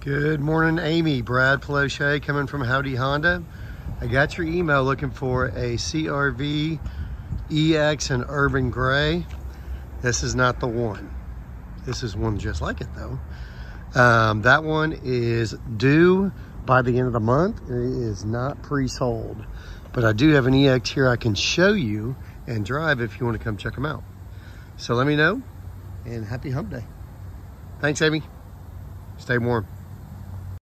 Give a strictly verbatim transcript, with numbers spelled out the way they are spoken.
Good morning, Amy. Brad Plauche coming from Howdy Honda. I got your email looking for a C R V E X in Urban Gray. This is not the one. This is one just like it though. Um, that one is due by the end of the month. It is not pre-sold, but I do have an E X here I can show you and drive if you want to come check them out. So let me know, and happy hump day. Thanks, Amy. Stay warm.